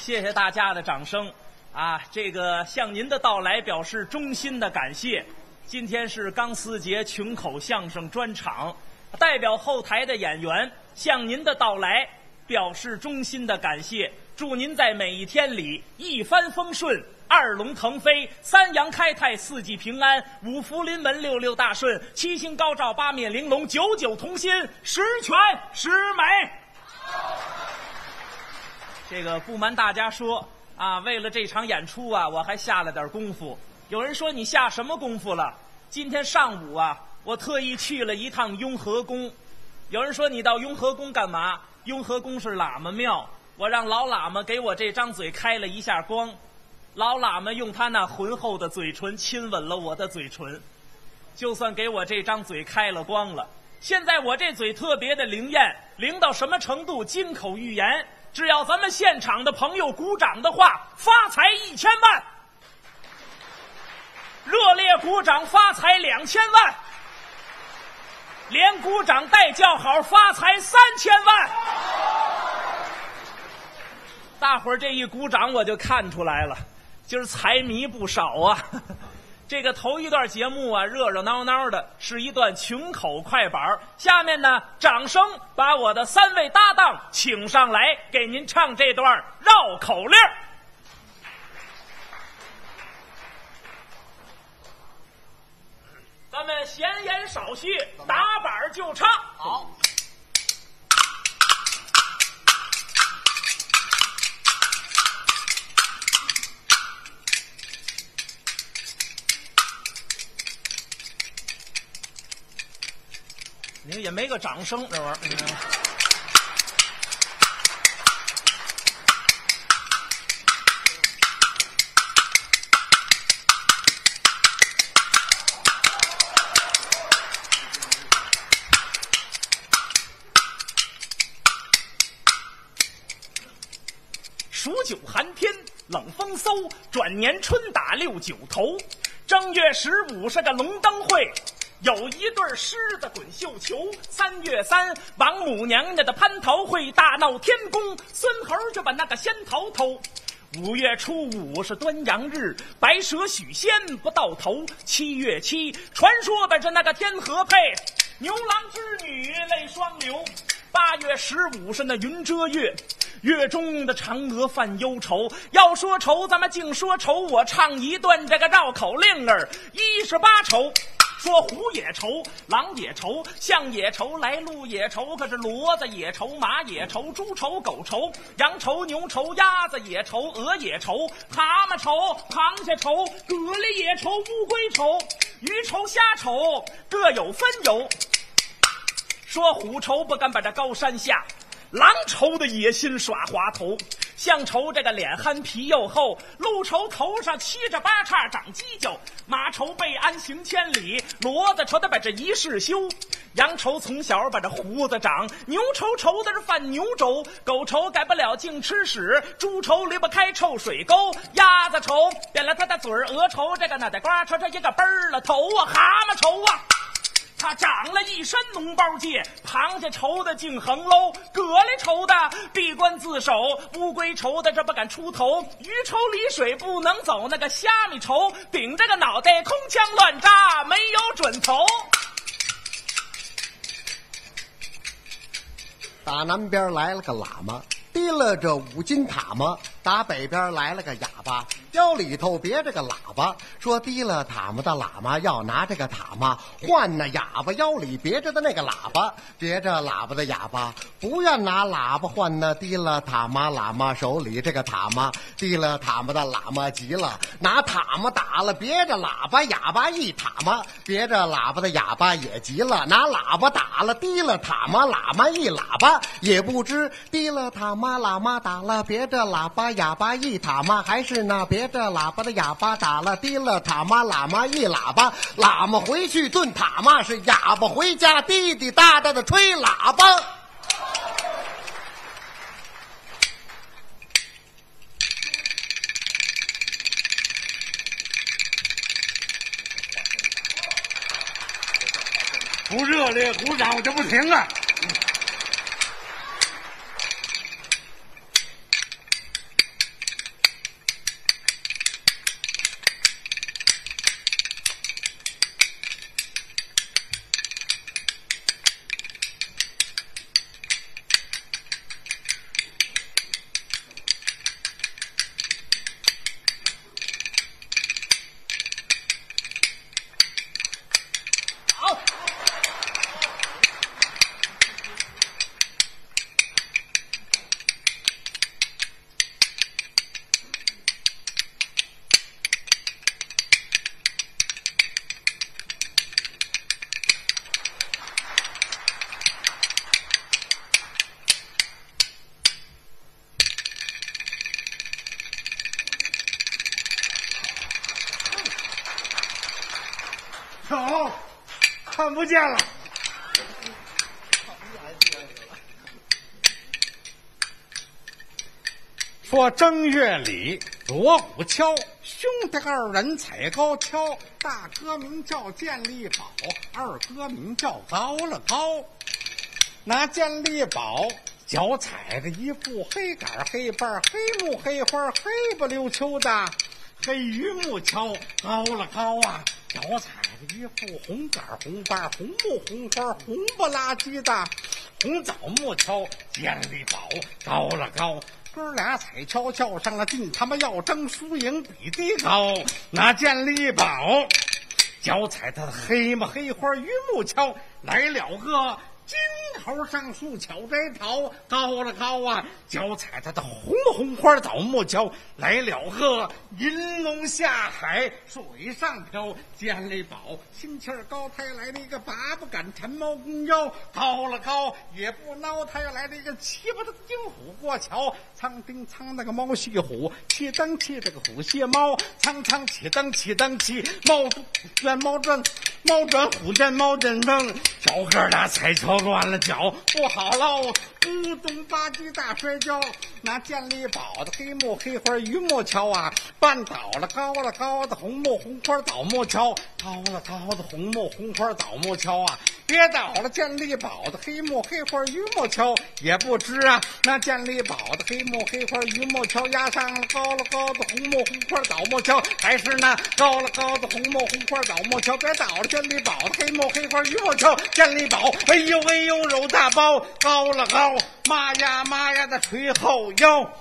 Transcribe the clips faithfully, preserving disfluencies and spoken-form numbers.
谢谢大家的掌声啊！这个向您的到来表示衷心的感谢。今天是钢丝节群口相声专场，代表后台的演员向您的到来表示衷心的感谢，祝您在每一天里一帆风顺，二龙腾飞，三阳开泰，四季平安，五福临门，六六大顺，七星高照，八面玲珑，九九同心，十全十美。这个不瞒大家说啊，为了这场演出啊，我还下了点功夫。有人说你下什么功夫了？今天上午啊，我特意去了一趟雍和宫。有人说你到雍和宫干嘛？雍和宫是喇嘛庙，我让老喇嘛给我这张嘴开了一下光。老喇嘛用他那浑厚的嘴唇亲吻了我的嘴唇，就算给我这张嘴开了光了。现在我这嘴特别的灵验，灵到什么程度？金口玉言，只要咱们现场的朋友鼓掌的话，发财一千万；热烈鼓掌，发财两千万；连鼓掌带叫好，发财三千万。大伙儿这一鼓掌，我就看出来了，今儿财迷不少啊。这个头一段节目啊，热热闹闹的，是一段群口快板。下面呢，掌声把我的三位搭档请上来，给您唱这段绕口令。咱们闲言少叙，打板就唱。 好。 你也没个掌声，这玩意儿。嗯数九寒天，冷风嗖，转年春打六九头。正月十五是个龙灯会，有一对狮子滚绣球。三月三，王母娘娘的蟠桃会，大闹天宫，孙猴就把那个仙桃偷。五月初五是端阳日，白蛇许仙不到头。七月七，传说的是那个天河配，牛郎织女泪双流。八月十五是那云遮月，月中的嫦娥犯忧愁。要说愁，咱们净说愁，我唱一段这个绕口令儿，一十八愁。说虎也愁，狼也愁，象也愁，来鹿也愁，可是骡子也愁，马也愁，猪愁，狗愁，羊愁，牛愁，鸭子也愁，鹅也愁，蛤蟆愁，螃蟹愁，蛤蜊也愁，乌龟愁，鱼愁，虾愁，各有分由。说虎愁不敢把这高山下，狼愁的野心耍滑头，象愁这个脸憨皮又厚，鹿愁头上七着八叉长犄角，马愁备鞍行千里，骡子愁的把这一世休，羊愁从小把这胡子长，牛愁愁的是犯牛轴，狗愁改不了净吃屎，猪愁离不开臭水沟，鸭子愁变了他的嘴儿，鹅愁这个脑袋瓜朝着一个奔儿了头啊，蛤蟆愁啊他长了一身脓包疥，螃蟹愁的竟横喽，蛤蜊愁的闭关自守，乌龟愁的这不敢出头，鱼愁离水不能走，那个虾米愁顶着个脑袋空腔乱扎，没有准头。 打南边来了个喇嘛，提了这五金塔嘛。打北边来了个哑巴，腰里头别着个喇叭，说提了塔嘛的喇嘛要拿这个塔嘛换那哑巴腰里别着的那个喇叭，别着喇叭的哑巴不愿拿喇叭换那提了塔嘛喇嘛手里这个塔嘛，提了塔嘛的喇嘛急了，拿塔嘛打了别着喇叭哑巴一塔嘛，别着喇叭的哑巴也急了，拿喇叭打了提了塔嘛喇嘛一喇叭，也不知提了塔嘛喇嘛打了别着喇叭哑巴一塔嘛，还是那别着喇叭的哑巴打了提了塔嘛喇嘛一喇叭，喇嘛回去炖塔嘛，是哑巴回家滴滴答答的吹喇叭。 不热烈鼓掌我就不停啊！ 看不见了。说正月里锣鼓敲，兄弟二人踩高跷，大哥名叫建立宝，二哥名叫高了高。那建立宝脚踩着一副黑杆黑瓣黑木黑花黑不溜秋的黑榆木锹，高了高啊，脚踩着一副红杆红瓣红木红花红不拉几的红枣木锹，建立宝高了高。哥俩踩跷较上了劲，他们要争输赢比地高。那建立宝脚踩他的黑嘛黑花榆木锹，来了个金猴上树巧摘桃，高了高啊，脚踩他的红红花枣木锹，来了个银龙下海水上漂。建立宝心气儿高，他来了一个拔不赶馋猫公腰，高了高也不孬，他要来了一个七八的金虎过桥，苍叮苍那个猫戏虎，气蹬气这个虎蟹猫，苍苍起蹬起蹬起，猫转猫转猫转虎转猫转蹬，小哥俩踩跷乱了脚，不好喽，咕咚吧唧大摔跤。那建立宝的黑木黑花榆木锹啊，绊倒了高了高的红木红花枣木锹，高了高的红木红花枣木锹啊，跌倒了建立宝的黑木黑花榆木锹，也不知啊，那建立宝的黑木黑花榆木锹压上了高了高的红木红花枣木锹，还是那高了高的红木红花枣木锹，跌倒了建立宝的黑木黑花榆木锹，建立宝哎呦哎呦揉大包，高了高，妈呀妈呀的捶后腰。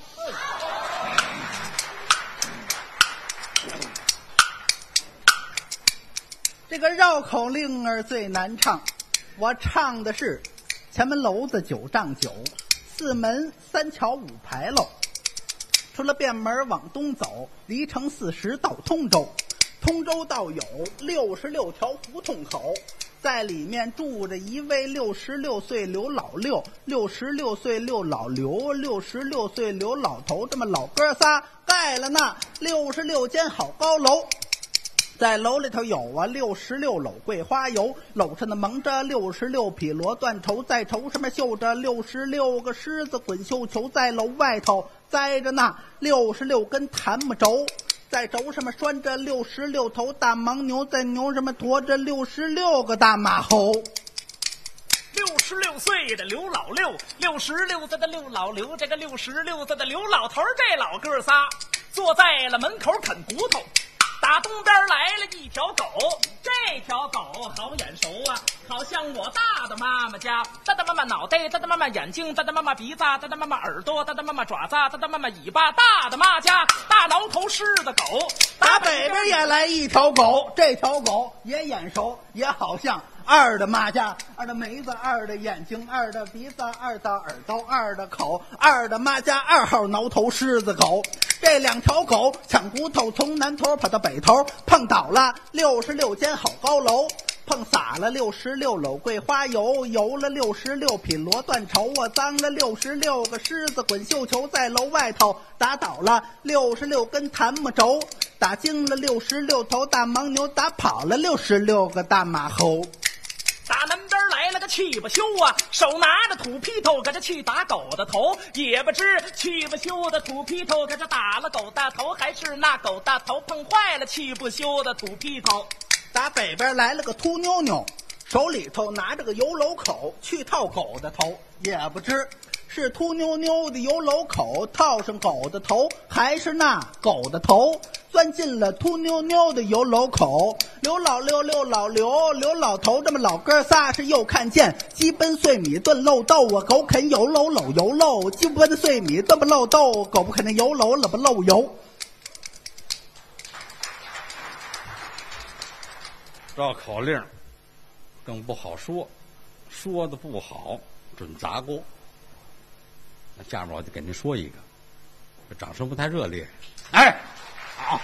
这个绕口令儿最难唱，我唱的是前门楼子九丈九，四门三桥五牌楼。出了便门往东走，离城四十到通州，通州道有六十六条胡同口，在里面住着一位六十六岁刘老六，六十六岁刘老刘，六十六岁刘老头，这么老哥仨盖了那六十六间好高楼。在楼里头有啊六十六篓桂花油，篓上的蒙着六十六匹罗缎绸，在绸上面绣着六十六个狮子滚绣球，在楼外头栽着那六十六根檀木轴，在轴上面拴着六十六头大牦牛，在牛上面驮着六十六个大马猴。 六十六岁的刘老六，六十六岁的刘老刘，这个六十六岁的刘老头，这老哥仨坐在了门口啃骨头。打东边来了一条狗，这条狗好眼熟啊，好像我大的妈妈家，大大妈妈脑袋，大大妈妈眼睛，大大妈妈鼻子，大大妈妈耳朵，大大妈妈爪子，大大妈妈尾巴，大的妈家大挠头狮子狗。 打北边也来一条狗，这条狗也眼熟，也好像二的妈家，二的眉子，二的眼睛，二的鼻子，二的耳朵，二的口，二的妈家二号挠头狮子狗。这两条狗抢骨头，从南头跑到北头，碰倒了六十六间好高楼，碰洒了六十六篓桂花油，油了六十六匹罗缎绸啊，脏了六十六个狮子滚绣球，在楼外头打倒了六十六根檀木轴，打惊了六十六头大牦牛，打跑了六十六个大马猴。 打南边来了个气不休啊，手拿着土坯头，搁这去打狗的头，也不知气不休的土坯头，搁这打了狗大头，还是那狗大头碰坏了气不休的土坯头。 打北边来了个秃妞妞，手里头拿着个油篓口，去套狗的头，也不知是秃妞妞的油篓口套上狗的头，还是那狗的头钻进了秃妞妞的油篓口。刘老六刘老刘刘老头这么老哥仨是又看见鸡奔碎米炖漏豆啊，狗啃油篓篓油漏，鸡奔碎米炖不漏豆，狗不啃那油篓了不漏油。 绕口令更不好说，说的不好准砸锅。那下面我就给您说一个，这掌声不太热烈。哎，好，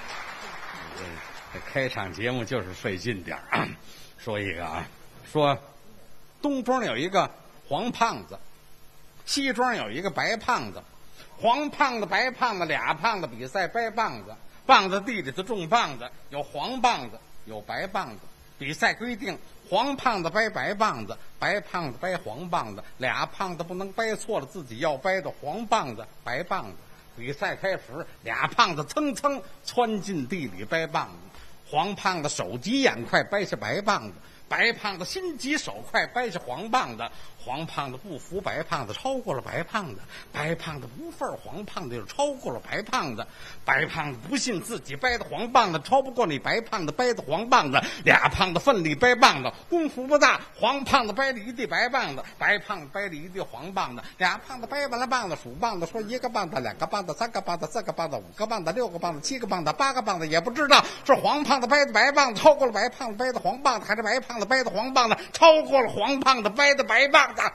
这开场节目就是费劲点儿。说一个啊，说东庄有一个黄胖子，西庄有一个白胖子，黄胖子白胖子俩胖子比赛掰棒子，棒子地里头种棒子，有黄棒子有白棒子， 比赛规定，黄胖子掰白棒子，白胖子掰黄棒子，俩胖子不能掰错了自己要掰的黄棒子、白棒子。比赛开始，俩胖子蹭蹭窜进地里掰棒子，黄胖子手急眼快掰下白棒子，白胖子心急手快掰下黄棒子。黄胖子不服白胖子，超过了白胖子；白胖子不忿黄胖子，又超过了白胖子。白胖子不信自己掰的黄棒子超不过你白胖子掰的黄棒子，俩胖子奋力掰棒子，功夫不大。黄胖子掰了一地白棒子，白胖子掰了一地黄棒子。俩胖子掰完了棒子，数棒子说一个棒子、两个棒子、三个棒子、四个棒子、五个棒子、六个棒子、七个棒子、八个棒子，也不知道是黄胖子掰的白棒子超过了白胖子掰的黄棒子，还是白胖子掰的黄棒子超过了黄胖子掰的白棒子。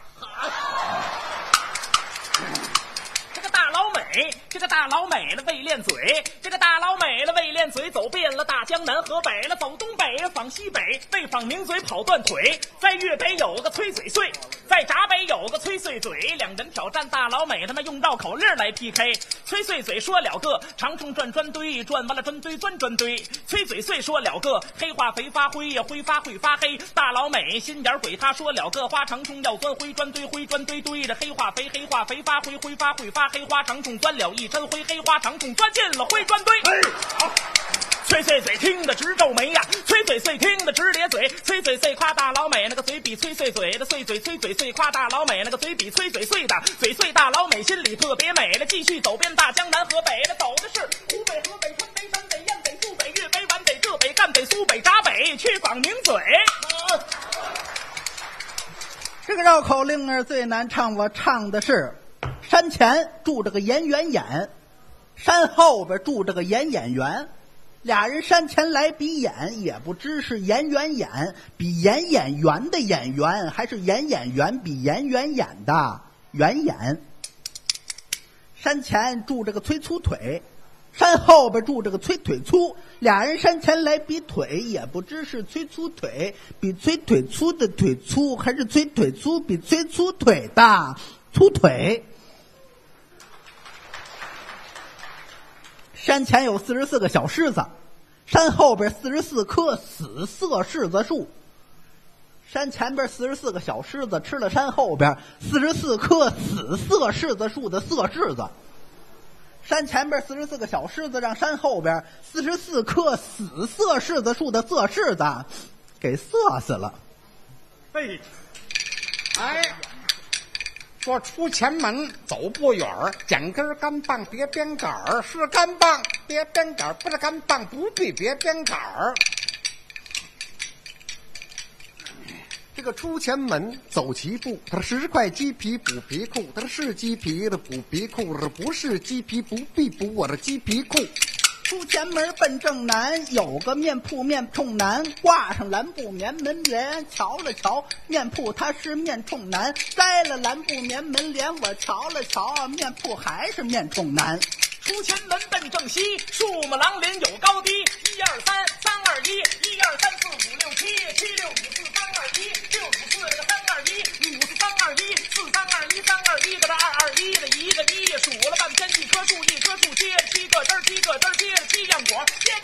这个大老美，这个大老美了为练嘴，这个大老美了为练嘴，走遍了大江南河北了，走东北访西北，为访名嘴跑断腿。在粤北有个崔嘴碎，在闸北有个崔碎嘴，两人挑战大老美，他们用绕口令来 P K。崔碎嘴说了个长虫转砖堆，转完了砖堆钻砖堆。崔嘴碎说了个黑化肥发灰呀，挥发会发黑。大老美心眼鬼，他说了个花长虫要钻灰砖堆，灰砖堆堆着黑化肥，黑化肥发灰，挥发会发黑。花长虫钻了一身灰，黑花长虫钻进了灰砖堆。 哎，好。 崔碎碎听得直皱眉呀，崔碎碎听得直咧嘴，崔碎碎夸大老美那个嘴比崔碎嘴的碎嘴，崔嘴碎夸大老美那个嘴比崔嘴碎的嘴碎。大老美心里特别美了，继续走遍大江南河北了，走的是湖北、河北、川北、陕北、燕北、苏北、粤北、皖北、浙北、赣北、苏北、闸北，去访名嘴。 这个绕口令儿最难唱，我唱的是山前住着个演员演，山后边住着个演演员，俩人山前来比演，也不知是演员演比演演员的演员，还是演演员比演员演的员演。山前住着个崔粗腿，山后边住着个崔腿粗，俩人山前来比腿，也不知是崔粗腿比崔腿粗的腿粗，还是崔腿粗比崔粗腿的粗腿。山前有四十四个小狮子，山后边四十四棵死色柿子树。山前边四十四个小狮子吃了山后边四十四棵死色柿子树的色柿子。山前边四十四个小狮子让山后边四十四棵死色柿子树的色柿子给色死了。 哎，哎，说出前门走不远儿，捡根干棒别编杆儿，是干棒别编杆儿，不是干棒不必别编杆儿。 这个出前门走齐步，他说十块鸡皮补皮裤，他说是鸡皮的补皮裤，是不是鸡皮不必补我的鸡皮裤。 出前门奔正南，有个面铺面冲南，挂上蓝布棉门帘，瞧了瞧面铺它是面冲南，摘了蓝布棉门帘，我瞧了瞧面铺还是面冲南。 出前门奔正西，树木狼林有高低，一二三，三二一，一二三四五六七，七六五四三二一，六五四这个三二一，五四三二一，四三二一，三二一个这二二一的一个一，数了半天一棵树一棵树结了七个枝儿，七个枝儿结了七样果，结